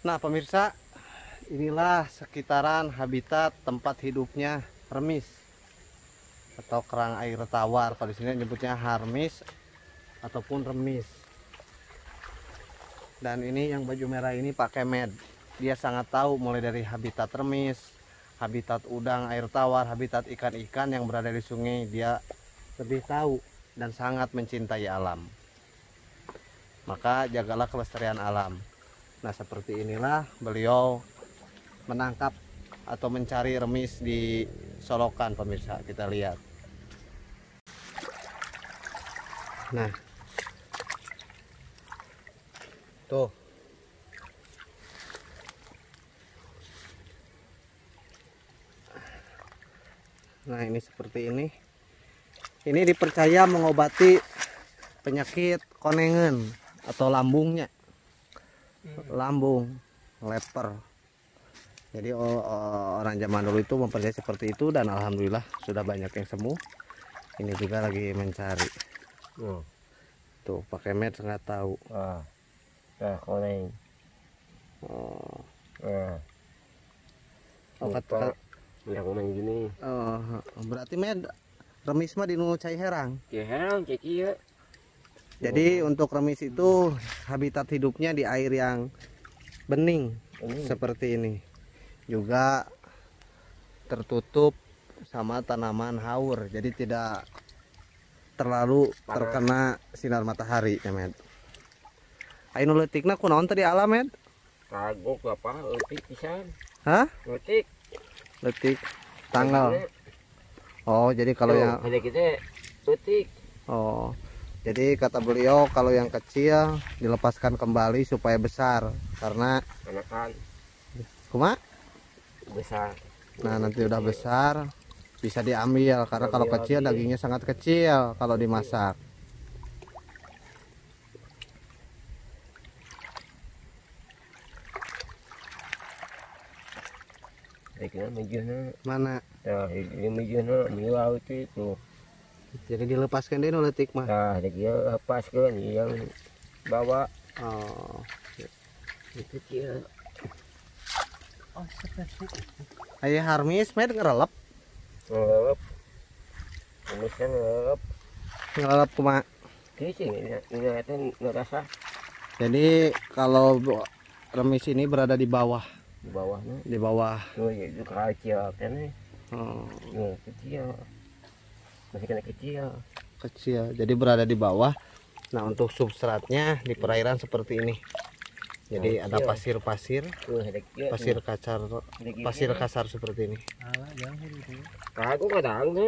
Nah pemirsa, inilah sekitaran habitat tempat hidupnya remis atau kerang air tawar. Kalau di sini nyebutnya harmis ataupun remis. Dan ini yang baju merah ini Pak Kemed. Dia sangat tahu mulai dari habitat remis, habitat udang air tawar, habitat ikan-ikan yang berada di sungai. Dia lebih tahu dan sangat mencintai alam. Maka jagalah kelestarian alam. Nah seperti inilah beliau menangkap atau mencari remis di solokan pemirsa. Kita lihat. Nah tuh, nah ini seperti ini. Ini dipercaya mengobati penyakit konengen atau lambungnya, lambung, leper. Jadi orang zaman dulu itu mempercayai seperti itu dan alhamdulillah sudah banyak yang sembuh. Ini juga lagi mencari. Tuh pakai med nggak tahu. Koneng. Yang koneng gini. Berarti med remis mah di nu cai herang. Cai herang, cai kieu. Jadi untuk remis itu habitat hidupnya di air yang bening seperti ini. Juga tertutup sama tanaman haur, jadi tidak terlalu terkena sinar matahari ya med. Ayo letikna kunaon tadi alam med? Kagok apa leutik pisan. Hah? Leutik. Letik tanggal. Oh, jadi kalau yang ada kita leutik. Oh. Jadi kata beliau kalau yang kecil dilepaskan kembali supaya besar karena anakan. Kuma? Besar. Nah, nanti udah besar bisa diambil karena kalau kecil dagingnya sangat kecil kalau dimasak. Mana? Ya, ini mejuna milau itu. Jadi dilepaskan deh letik mah. Nah, dia lepaskan yang bawa. Oh, Itu dia. oh seperti. Ayah harmis med ngerelep. Ngelep. Ini kan ngelep. Ngerelep kuma. Kisi ini itu ngerasa. Jadi kalau remis ini berada di bawah. Di bawahnya. Di bawah. Oh, itu kecil kan nih. Oh. Kecil. Masih kena kecil. Kecil. Jadi berada di bawah. Nah, untuk substratnya di perairan seperti ini. Jadi ada pasir-pasir, pasir kasar, pasir kasar seperti ini. Kagak kadang tuh.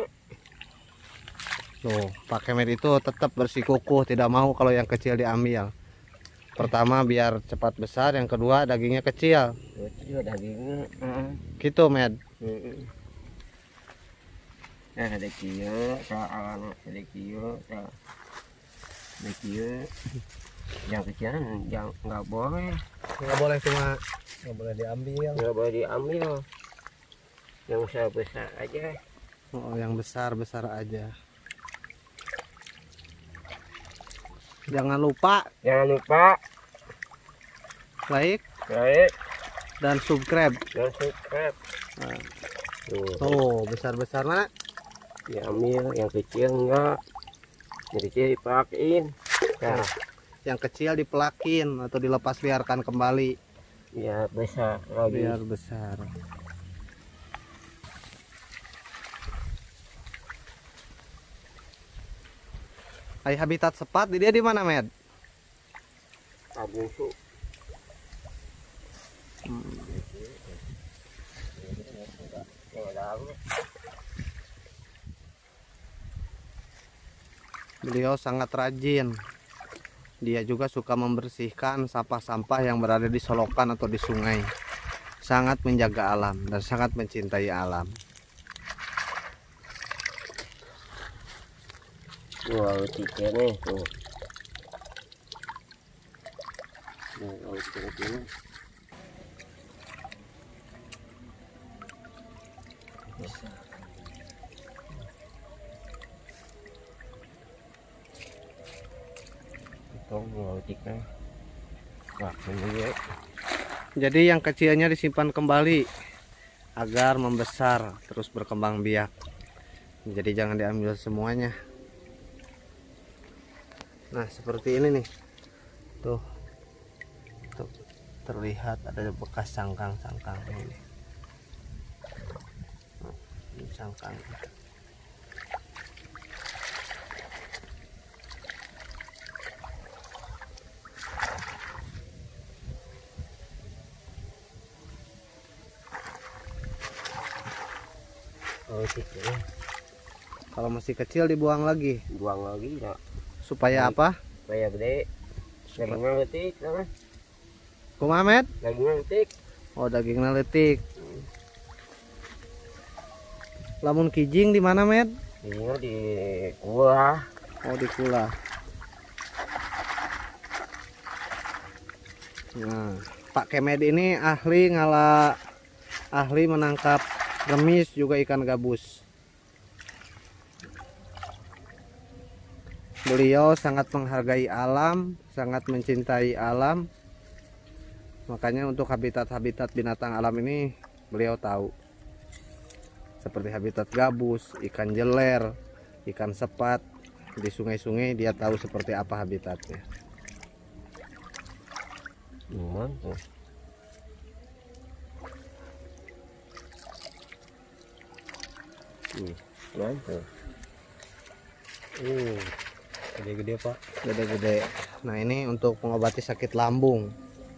Tuh, pakai med itu tetap bersikukuh, tidak mau kalau yang kecil diambil. Pertama biar cepat besar, yang kedua dagingnya kecil. Kecil dagingnya. Gitu med. Nah, ada kieu, ada kieu, yang kecil yang nggak boleh Cuma nggak boleh diambil. Yang besar aja. Oh, yang besar aja. Jangan lupa like dan subscribe. Nah, tuh besar mana? Diambil, yang kecil enggak. Yang kecil dipakein. Nah, yang kecil dipelakin atau dilepas liarkan kembali. Biar besar lagi. Biar besar. Ayah habitat sepat dia di mana med? Tabungsu. Beliau sangat rajin. Dia juga suka membersihkan sampah-sampah yang berada di solokan atau di sungai. Sangat menjaga alam dan sangat mencintai alam. Wow, tiga nih tuh. Ini. Tông vào chích này. Và mình như vậy. Jadi yang kecilnya disimpan kembali agar membesar terus berkembang biak. Jadi jangan diambil semuanya. Nah seperti ini nih, tuh terlihat ada bekas cangkang-cangkang ini. Ini cangkang. Oh, gitu. Kalau masih kecil dibuang lagi. Buang lagi ya. Supaya apa? Supaya gede. Dagingnya letik, kan? Kumaha, Met? Dagingnya letik. Oh, dagingnya letik. Lamun kijing di mana, Met? Dagingnya di kuah. Oh, di kula. Nah, Pak Kemed ini ahli menangkap remis juga ikan gabus. Beliau sangat menghargai alam, sangat mencintai alam. Makanya untuk habitat-habitat binatang alam ini beliau tahu. Seperti habitat gabus, ikan jeler, ikan sepat. Di sungai-sungai dia tahu seperti apa habitatnya. Mantap. Mantap. Gede-gede Pak. Gede-gede. Nah ini untuk mengobati sakit lambung.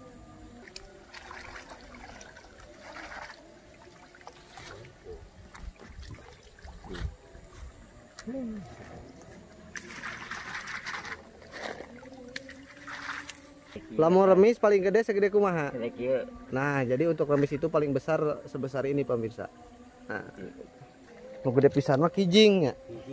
Lamun remis paling gede segede kumaha? Nah jadi untuk remis itu paling besar sebesar ini pemirsa. Nah, mau gede pisan mah kijing ya.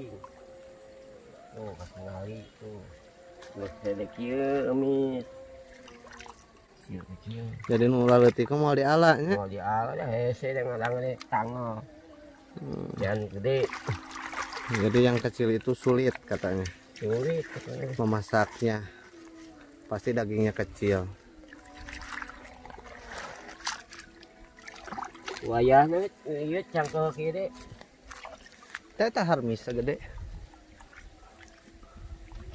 Oh, kasih lagi tuh. Gede kieu remis. Kecil. Jadi nu leutik mau diala nya. Mau diala ya hese dengan tangan tanggal. Jangan gede. Jadi yang kecil itu sulit katanya. Sulit katanya. Memasaknya. Pasti dagingnya kecil. Wayahnya ieu cangkel kieu deh. Teh harmis segede.